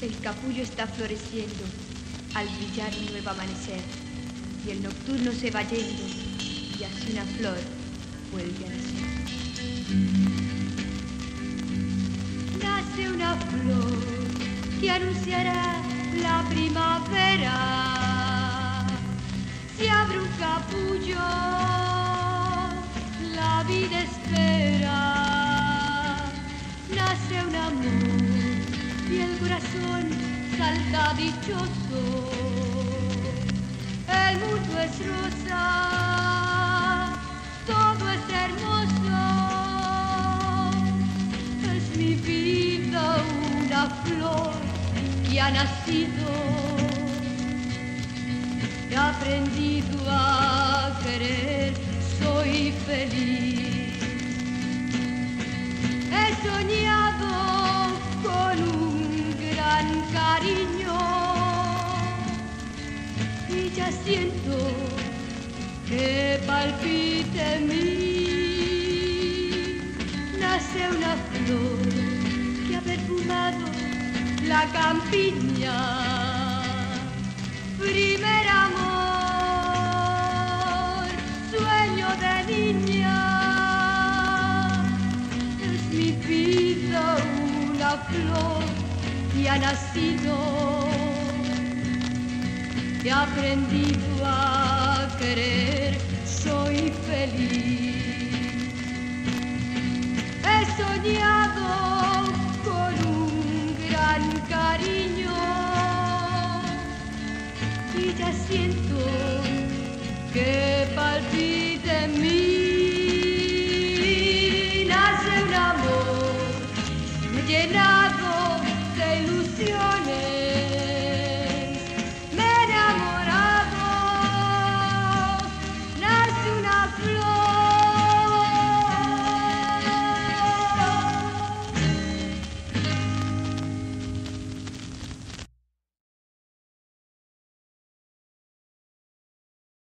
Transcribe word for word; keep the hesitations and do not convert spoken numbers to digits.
El capullo está floreciendo al brillar un nuevo amanecer, y el nocturno se va yendo, y así una flor vuelve a nacer. Nace una flor que anunciará la primavera. Se abre un capullo, la vida espera. Nace un amor y el corazón salta dichoso. El mundo es rosa, todo es hermoso. Es mi vida una flor que ha nacido. He aprendido a querer, soy feliz. He soñado con un gran cariño y ya siento que palpita en mí. Nace una flor que ha perfumado la campiña. Primer amor, sueño de niña. Es mi vida una flor que ha nacido. He aprendido a querer, soy feliz. He soñado con un gran cariño y ya siento que palpita en mí. Nace un amor llenado de ilusiones.